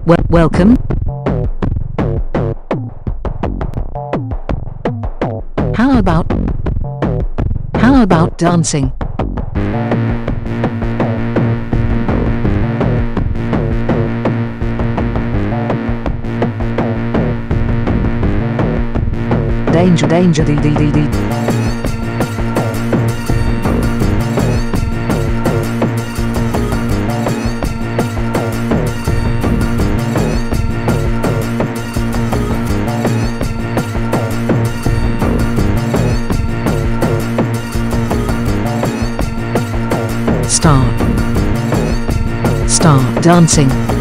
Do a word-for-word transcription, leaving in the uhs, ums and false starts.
Well, welcome. How about How about dancing? Danger, danger, dee dee dee dee. Start. Start dancing.